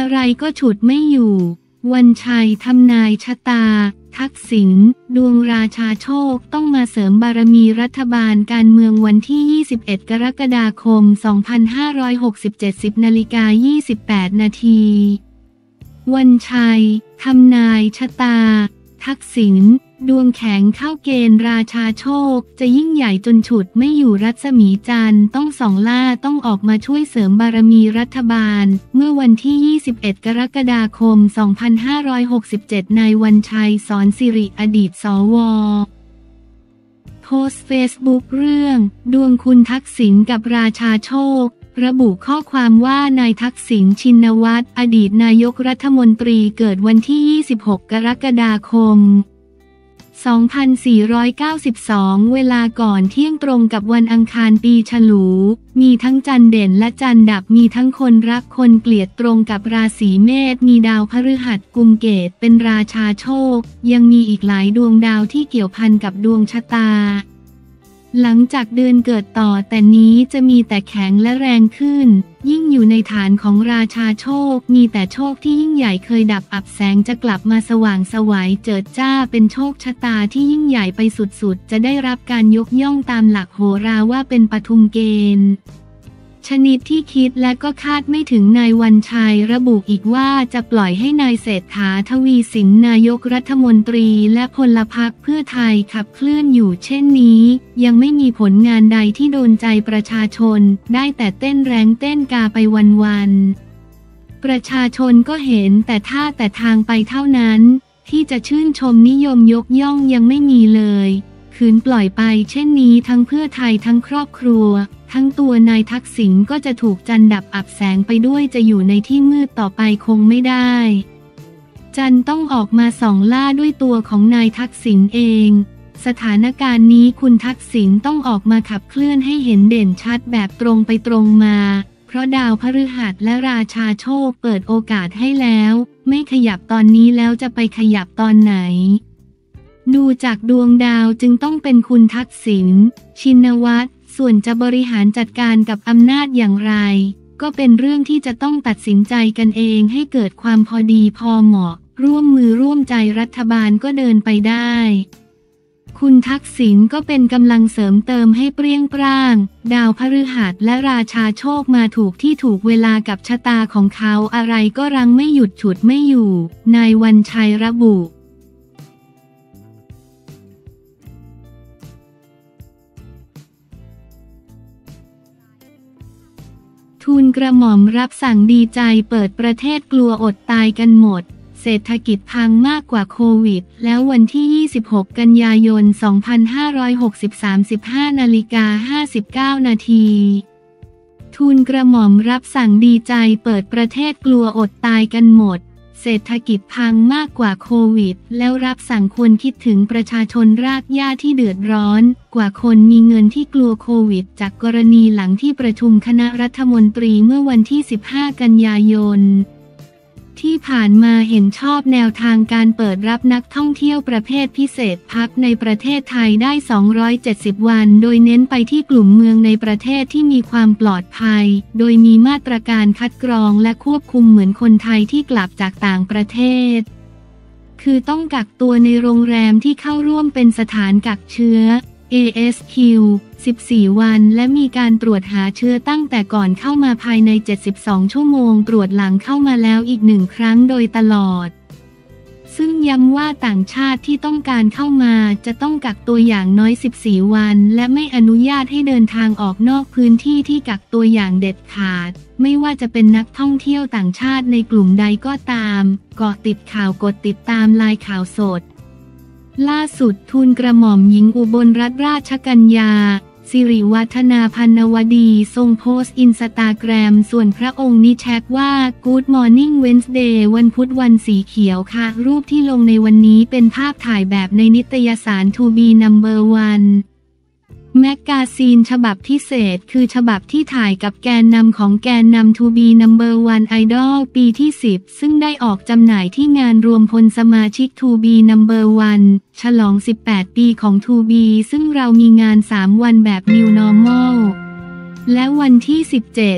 อะไรก็ฉุดไม่อยู่วันชัยทำนายชะตาทักษิณดวงราชาโชคต้องมาเสริมบารมีรัฐบาลการเมืองวันที่ 21 กรกฎาคม 2567 10:28 นาทีวันชัยทำนายชะตาทักษิณดวงแข็งเข้าเกณฑ์ราชาโชคจะยิ่งใหญ่จนฉุดไม่อยู่รัศมีจันทร์ต้องส่องล่าต้องออกมาช่วยเสริมบารมีรัฐบาลเมื่อวันที่ 21 กรกฎาคม 2567 นายวันชัยสอนสิริอดีตสว.โพสต์เฟซบุ๊กเรื่องดวงคุณทักษิณกับราชาโชคระบุข้อความว่านายทักษิณชินวัตรอดีตนายกรัฐมนตรีเกิดวันที่ 26 กรกฎาคม 2492 เวลาก่อนเที่ยงตรงกับวันอังคารปีฉลูมีทั้งจันทร์เด่นและจันทร์ดับมีทั้งคนรักคนเกลียดตรงกับราศีเมษมีดาวพฤหัสกุมเกตเป็นราชาโชคยังมีอีกหลายดวงดาวที่เกี่ยวพันกับดวงชะตาหลังจากเดือนเกิดต่อแต่นี้จะมีแต่แข็งและแรงขึ้นยิ่งอยู่ในฐานของราชาโชคมีแต่โชคที่ยิ่งใหญ่เคยดับอับแสงจะกลับมาสว่างไสวเจิดจ้าเป็นโชคชะตาที่ยิ่งใหญ่ไปสุดๆจะได้รับการยกย่องตามหลักโหราว่าเป็นปทุมเกณฑ์ชนิดที่คิดและก็คาดไม่ถึงนายวันชัยระบุอีกว่าจะปล่อยให้นายเศรษฐาทวีสินนายกรัฐมนตรีและพลพรรคเพื่อไทยขับเคลื่อนอยู่เช่นนี้ยังไม่มีผลงานใดที่โดนใจประชาชนได้แต่เต้นแรงเต้นกาไปวันๆประชาชนก็เห็นแต่ท่าแต่ทางไปเท่านั้นที่จะชื่นชมนิยมยกย่องยังไม่มีเลยขืนปล่อยไปเช่นนี้ทั้งเพื่อไทยทั้งครอบครัวทั้งตัวนายทักษิณก็จะถูกจันทร์ดับอับแสงไปด้วยจะอยู่ในที่มืดต่อไปคงไม่ได้จันทร์ต้องออกมาส่องล่าด้วยตัวของนายทักษิณเองสถานการณ์นี้คุณทักษิณต้องออกมาขับเคลื่อนให้เห็นเด่นชัดแบบตรงไปตรงมาเพราะดาวพฤหัสและราชาโชคเปิดโอกาสให้แล้วไม่ขยับตอนนี้แล้วจะไปขยับตอนไหนดูจากดวงดาวจึงต้องเป็นคุณทักษิณชินวัตรส่วนจะบริหารจัดการกับอำนาจอย่างไรก็เป็นเรื่องที่จะต้องตัดสินใจกันเองให้เกิดความพอดีพอเหมาะร่วมมือร่วมใจรัฐบาลก็เดินไปได้คุณทักษิณก็เป็นกำลังเสริมเติมให้เปรี้ยงปร้างดาวพฤหัสและราชาโชคมาถูกที่ถูกเวลากับชะตาของเขาอะไรก็รั้งไม่หยุดฉุดไม่อยู่นายวันชัยระบุทูลกระหม่อมรับสั่งดีใจเปิดประเทศกลัวอดตายกันหมดเศรษฐกิจพังมากกว่าโควิดแล้ววันที่ 26 กันยายน 2563 15:59 นาทีทูลกระหม่อมรับสั่งดีใจเปิดประเทศกลัวอดตายกันหมดเศรษฐกิจพังมากกว่าโควิดแล้วรับสั่งควรคิดถึงประชาชนรากหญ้าที่เดือดร้อนกว่าคนมีเงินที่กลัวโควิดจากกรณีหลังที่ประชุมคณะรัฐมนตรีเมื่อวันที่ 15 กันยายนที่ผ่านมาเห็นชอบแนวทางการเปิดรับนักท่องเที่ยวประเภทพิเศษพักในประเทศไทยได้ 270 วันโดยเน้นไปที่กลุ่มเมืองในประเทศที่มีความปลอดภัยโดยมีมาตรการคัดกรองและควบคุมเหมือนคนไทยที่กลับจากต่างประเทศคือต้องกักตัวในโรงแรมที่เข้าร่วมเป็นสถานกักเชื้อ ASQ 14 วันและมีการตรวจหาเชื้อตั้งแต่ก่อนเข้ามาภายใน 72 ชั่วโมงตรวจหลังเข้ามาแล้วอีก1 ครั้งโดยตลอดซึ่งย้ำว่าต่างชาติที่ต้องการเข้ามาจะต้องกักตัวอย่างน้อย 14 วันและไม่อนุญาตให้เดินทางออกนอกพื้นที่ที่กักตัวอย่างเด็ดขาดไม่ว่าจะเป็นนักท่องเที่ยวต่างชาติในกลุ่มใดก็ตามเกาะติดข่าวกดติดตามไลน์ข่าวสดล่าสุดทูลกระหม่อมหญิงอุบลรัตนราชกัญญาสิริวัฒนาพันวดีทรงโพสต์อินสตาแกรมส่วนพระองค์นี้แชกว่า Good Morning Wednesday วันพุธวันสีเขียวค่ะรูปที่ลงในวันนี้เป็นภาพถ่ายแบบในนิตยสาร To Be Number One แมกกาซีนฉบับพิเศษคือฉบับที่ถ่ายกับแกนนำของแกนนำ To Be Number One Idol ปีที่ 10 ซึ่งได้ออกจำหน่ายที่งานรวมพลสมาชิก To Be Number One ฉลอง 18 ปีของ To Be ซึ่งเรามีงาน 3 วันแบบ New Normal และวันที่ 17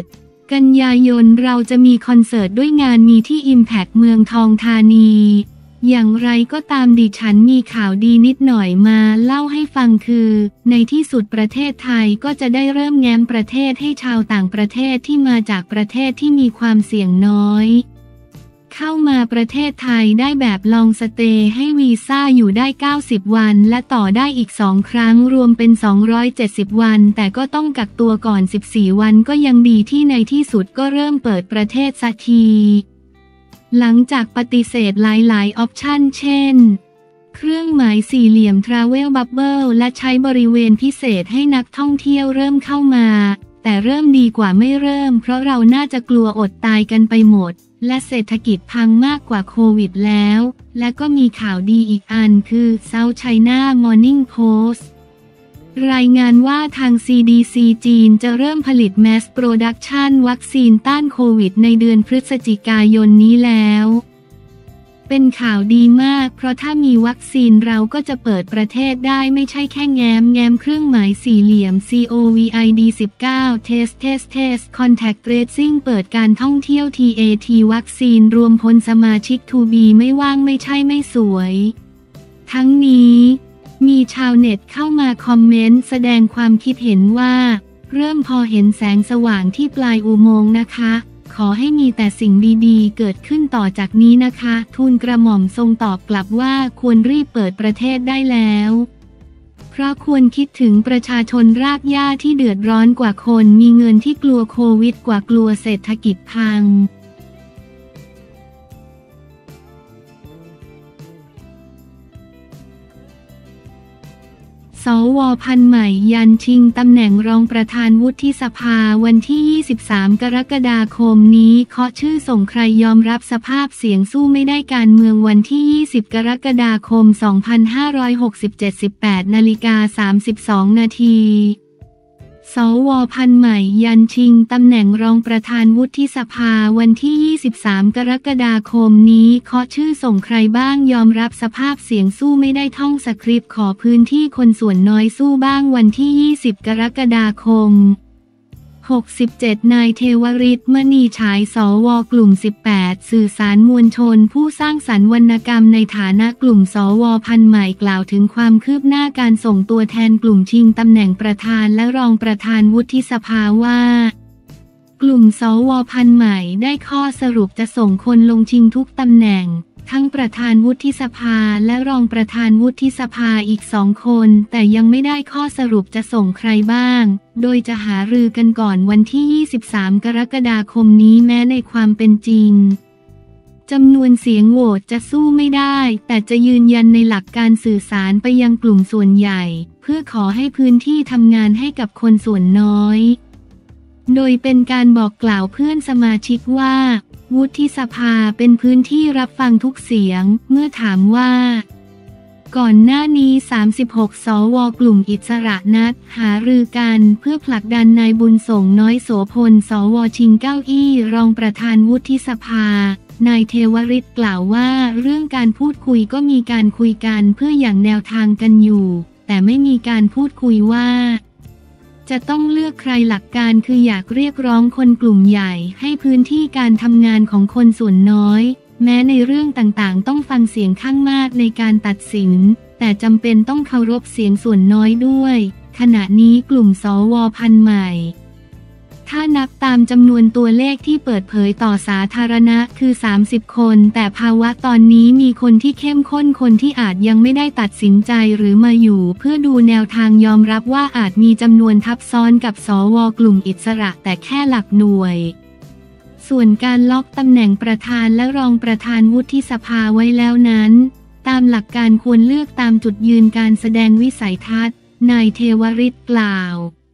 กันยายนเราจะมีคอนเสิร์ตด้วยงานมีที่ Impact เมืองทองธานี อย่างไรก็ตามดิฉันมีข่าวดีนิดหน่อยมาเล่าให้ฟังคือในที่สุดประเทศไทยก็จะได้เริ่มแง้มประเทศให้ชาวต่างประเทศที่มาจากประเทศที่มีความเสี่ยงน้อยเข้ามาประเทศไทยได้แบบลองสเตย์ให้วีซ่าอยู่ได้90วันและต่อได้อีก2ครั้งรวมเป็น270วันแต่ก็ต้องกักตัวก่อน14วันก็ยังดีที่ในที่สุดก็เริ่มเปิดประเทศสักทีหลังจากปฏิเสธหลายๆออปชั่นเช่นเครื่องหมายสี่เหลี่ยม Travel Bubble และใช้บริเวณพิเศษให้นักท่องเที่ยวเริ่มเข้ามาแต่เริ่มดีกว่าไม่เริ่มเพราะเราน่าจะกลัวอดตายกันไปหมดและเศรษฐกิจพังมากกว่าโควิดแล้วและก็มีข่าวดีอีกอันคือ South China Morning Post รายงานว่าทาง CDC จีนจะเริ่มผลิต Mass Production วัคซีนต้านโควิดในเดือนพฤศจิกายนนี้แล้วเป็นข่าวดีมากเพราะถ้ามีวัคซีนเราก็จะเปิดประเทศได้ไม่ใช่แค่แง้มเครื่องหมายสี่เหลี่ยม COVID-19 Test Contact Tracing เปิดการท่องเที่ยว TAT วัคซีนรวมพลสมาชิก To be ไม่ว่างไม่ใช่ไม่สวยทั้งนี้มีชาวเน็ตเข้ามาคอมเมนต์แสดงความคิดเห็นว่าเริ่มพอเห็นแสงสว่างที่ปลายอุโมงค์นะคะขอให้มีแต่สิ่งดีๆเกิดขึ้นต่อจากนี้นะคะทูลกระหม่อมทรงตอบกลับว่าควรรีบเปิดประเทศได้แล้วเพราะควรคิดถึงประชาชนรากหญ้าที่เดือดร้อนกว่าคนมีเงินที่กลัวโควิดกว่ากลัวเศรษฐกิจพังสว.พันธุ์ใหม่ยันชิงตำแหน่งรองประธานวุฒิสภาวันที่ 23 กรกฎาคมนี้เคาะชื่อส่งใครยอมรับสภาพเสียงสู้ไม่ได้การเมืองวันที่ 20 กรกฎาคม 2567 18:32 นาทีสว.พันธุ์ใหม่ยันชิงตำแหน่งรองประธานวุฒิสภาวันที่ 23 กรกฎาคมนี้เคาะชื่อส่งใครบ้างยอมรับสภาพเสียงสู้ไม่ได้ท่องสคริปต์ขอพื้นที่คนส่วนน้อยสู้บ้างวันที่ 20 กรกฎาคม 67 นายเทวฤทธิ์มณีฉายสว.กลุ่ม 18 สื่อสารมวลชนผู้สร้างสรรค์วรรณกรรมในฐานะกลุ่มสว.พันธุ์ใหม่กล่าวถึงความคืบหน้าการส่งตัวแทนกลุ่มชิงตำแหน่งประธานและรองประธานวุฒิสภาว่ากลุ่มสว.พันธุ์ใหม่ได้ข้อสรุปจะส่งคนลงชิงทุกตำแหน่งทั้งประธานวุฒิสภาและรองประธานวุฒิสภาอีก2คนแต่ยังไม่ได้ข้อสรุปจะส่งใครบ้างโดยจะหารือกันก่อนวันที่ 23 กรกฎาคมนี้แม้ในความเป็นจริงจำนวนเสียงโหวตจะสู้ไม่ได้แต่จะยืนยันในหลักการสื่อสารไปยังกลุ่มส่วนใหญ่เพื่อขอให้พื้นที่ทำงานให้กับคนส่วนน้อยโดยเป็นการบอกกล่าวเพื่อนสมาชิกว่าวุฒิสภาเป็นพื้นที่รับฟังทุกเสียงเมื่อถามว่าก่อนหน้านี้36สว.กลุ่มอิสระนัดหารือกันเพื่อผลักดันนายบุญส่งน้อยโสพลสว.ชิงเก้าอี้รองประธานวุฒิสภานายเทวฤทธิ์กล่าวว่าเรื่องการพูดคุยก็มีการคุยกันเพื่ออย่างแนวทางกันอยู่แต่ไม่มีการพูดคุยว่าจะต้องเลือกใครหลักการคืออยากเรียกร้องคนกลุ่มใหญ่ให้พื้นที่การทำงานของคนส่วนน้อยแม้ในเรื่องต่างๆต้องฟังเสียงข้างมากในการตัดสินแต่จำเป็นต้องเคารพเสียงส่วนน้อยด้วยขณะนี้กลุ่มสว.พันธุ์ใหม่ถ้านับตามจำนวนตัวเลขที่เปิดเผยต่อสาธารณะคือ30คนแต่ภาวะตอนนี้มีคนที่เข้มข้นคนที่อาจยังไม่ได้ตัดสินใจหรือมาอยู่เพื่อดูแนวทางยอมรับว่าอาจมีจำนวนทับซ้อนกับสว.กลุ่มอิสระแต่แค่หลักหน่วยส่วนการล็อกตำแหน่งประธานและรองประธานวุฒิสภาไว้แล้วนั้นตามหลักการควรเลือกตามจุดยืนการแสดงวิสัยทัศน์นายเทวฤทธิ์กล่าว